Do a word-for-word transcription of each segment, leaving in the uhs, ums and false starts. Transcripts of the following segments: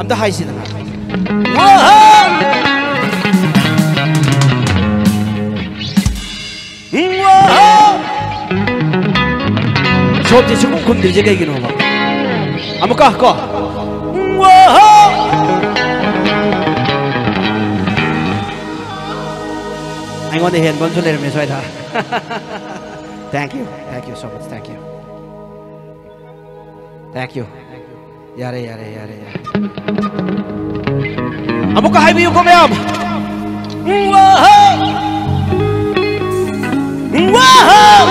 amta haisidana waha waha sobje sugum kumdirje kaigino ba amuka ko waha I want to hear one to let me sweat. Thank you, thank you so much, thank you, thank you. Yare, yare, yare, yare. Amuka hai biyu ko mayam. Wow, wow.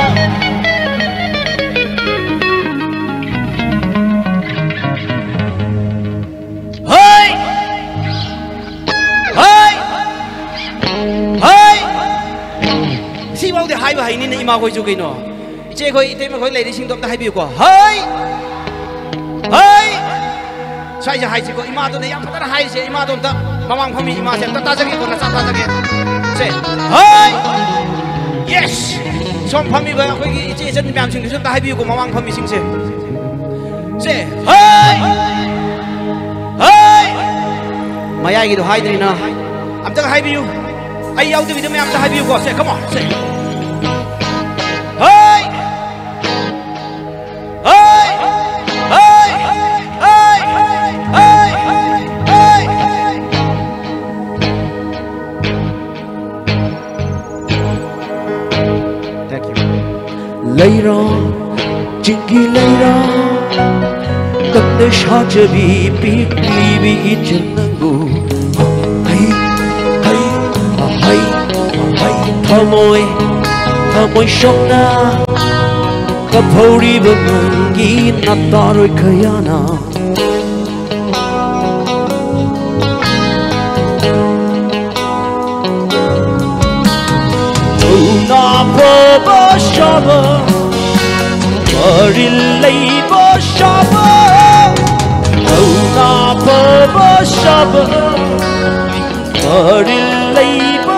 Hey, hey, hey. Si mau de hai ba hai ni na ima koi chu kai no. Che koi ite ma koi lai ri sing dom ta hai biyu ko. Hey. Hey! Sai ja hai si ko ima to ne yam patara hai se ima dom ta mamang phami ima se ta ta jagi ko na sa ta jagi se hey yes som phami ba ko gi che chen myam sing su ta hai bi ko mamang phami sing se se hey hey maya gi do hai dri na am ta hai bi yu ai yau tu bi de myam ta hai bi ko se come on se hey hey hey Leirang Chinggi Leirang Kanglei shajabi piklibi ichenangu Hai hai hai hai Thamoi thamoi shokna Kaphori bangi nataroi khayana Na boba shaba Marilei ba shaba Na boba shaba Marilei ba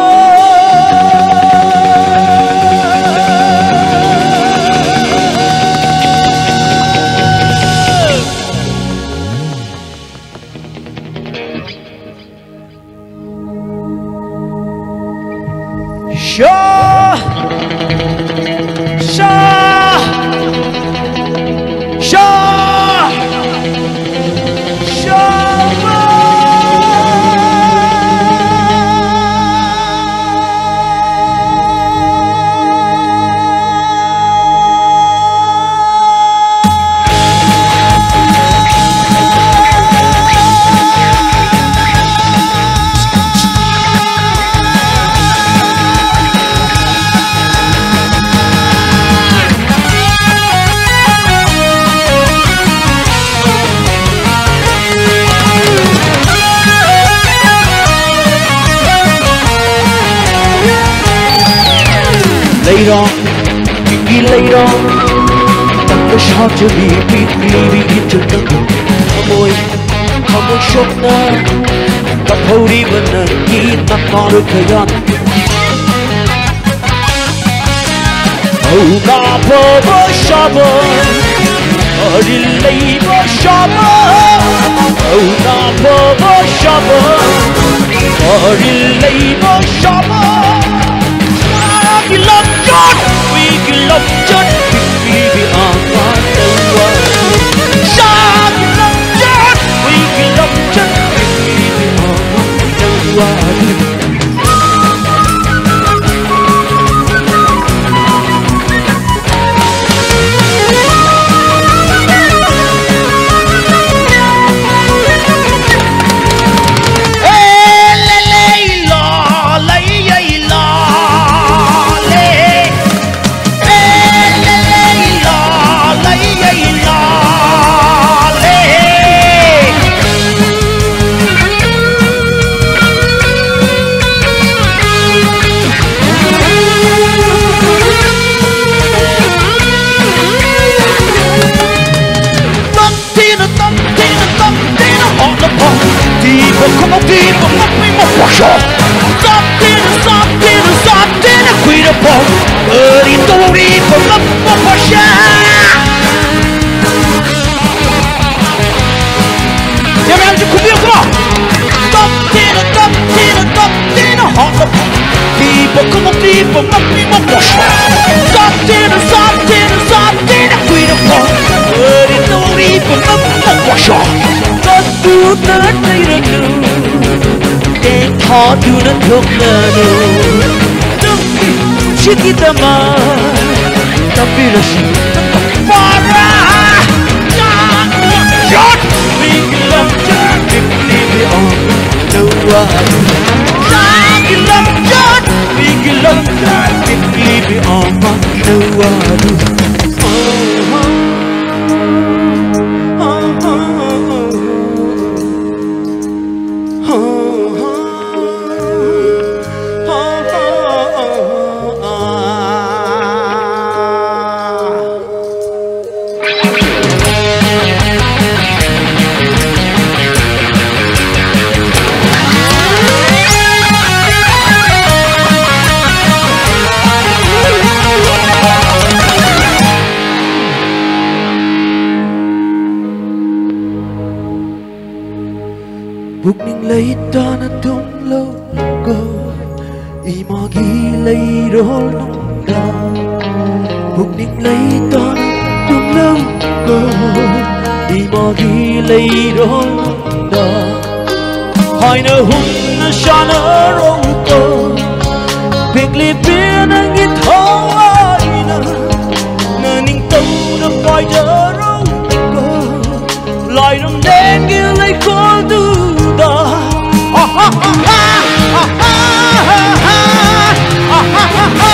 Shah Shah Shah Leirang Chinggi Leirang Kanglei shajabi piklibi ichenangu Thamoi thamoi shokna Kaphori bangi nataroi khayana Na boba shaba Marilei ba shaba Na boba shaba Marilei ba shaba We love John, we love John, we be on the one. Shah, we love John, we love John, we be on the one. Come Boko mo ti mo mo mi mo mo Something something something quy nó có đi đâu đi mo mo mo mo có tu na nay ra nu để thọ tu na thuộc là nu tum chỉ kita mà tapi là gì para shot we love just leave it on no one we love just we love just leave it on no one Buk ning lấy ta na tum lâu go imagi lấy rol nong da Buk ning lấy ta na tum lâu go imagi lấy rol nong da Hai na hung na shana ro go Big li pin na ngit ho ai na na ning tau na pai da ro go Lai ram đen kia lấy khol tu da ha ha ha ha ha ha ha ha ha ha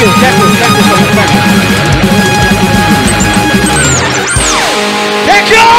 Thank you!